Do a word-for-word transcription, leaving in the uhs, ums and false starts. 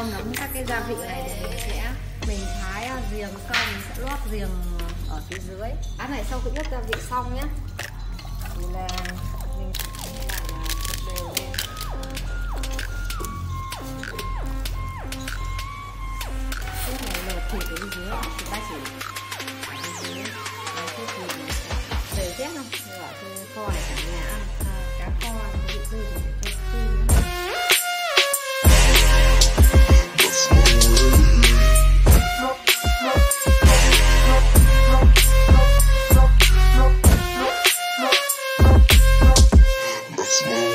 nấm các cái gia vị này thì mình sẽ mình thái riềng xong mình sẽ lót riềng ở phía dưới. Cái này sau khi ướp gia vị xong nhé thì là mình lại là đều lên. Cái này lột thịt ở bên dưới thì ta chỉ để rét không? Gọi tôi kho để cả nhà ăn cá kho bị tư thì cho tư nữa. Small.